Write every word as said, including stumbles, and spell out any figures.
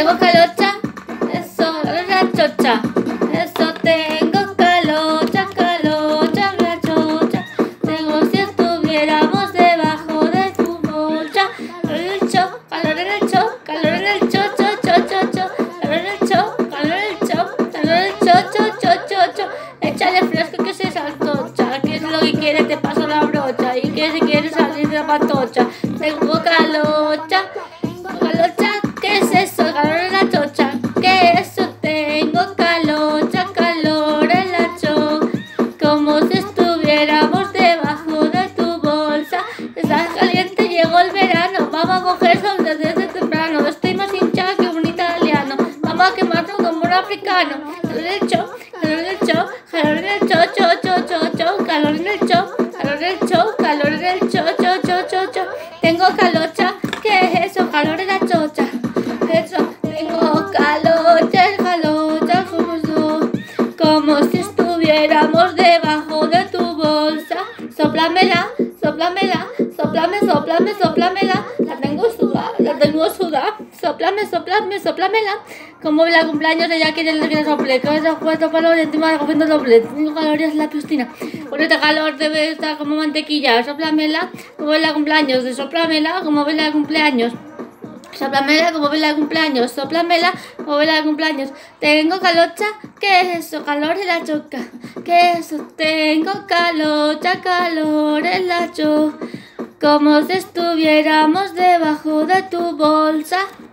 Tengo calocha, eso, la chocha. Eso, tengo calocha, calocha, la chocha. Tengo si estuviéramos debajo de tu bolsa. Calor en el cho, calor en el cho, calor en el cho, cho, cho, cho, cho. Calor en el cho, calor en el cho, calor en el cho, cho, cho, cho, cho. Échale fresco que se saltocha, que es lo que quiere, te paso la brocha. Y que si quieres salir de la patocha. Tengo calocha, calocha, ¿qué es eso? Calor en la chocha, ¿qué es eso? Tengo calocha, calor en la chocha, como si estuviéramos debajo de tu bolsa. Estás caliente, llegó el verano, vamos a coger sol desde temprano. Estoy más hinchada que un italiano, vamos a quemarnos como un africano. Calor en el cho, calor en el cho, calor en el cho, cho, cho, cho, cho. Calor en el cho, calor en el cho, calor en el cho, cho, cho, cho, cho. Tengo calocha, ¿qué es eso? Calor en la chocha, eso. Tengo calocha, calocha, como so, como si estuviéramos debajo de tu bolsa. Sóplamela, sóplamela, sóplame, sóplame, sóplamela. La tengo sudada, la tengo sudada. Sóplame, sóplame, sóplamela. Como la cumpleaños ella quiere que le sople, que se cuatro palos encima de comiendo doble. Tengo calorías en la piscina. Con este calor debe estar como mantequilla. Sóplamela, como en la cumpleaños. De sóplamela, como en la cumpleaños. Sóplamela como vela de cumpleaños, sóplamela como vela de cumpleaños. Tengo calocha, ¿qué es eso? Calor en la choca, ¿qué es eso? Tengo calocha, calor en la choca, como si estuviéramos debajo de tu bolsa.